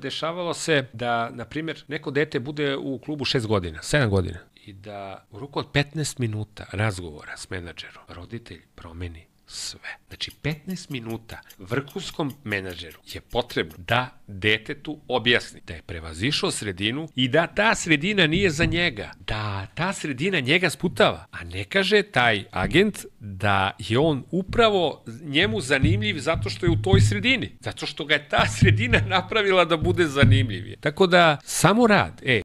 Dešavalo se da, na primjer, neko dete bude u klubu 6 godina, 7 godina i da u roku od 15 minuta razgovora s menadžerom roditelj promeni sve. Znači, 15 minuta vrhunskom menadžeru je potrebno da detetu objasni da je prevazišao sredinu i da ta sredina nije za njega, da ta sredina njega sputava, a ne kaže taj agent da je on upravo njemu zanimljiv zato što je u toj sredini, zato što ga je ta sredina napravila da bude zanimljivije. Tako da, samo rad,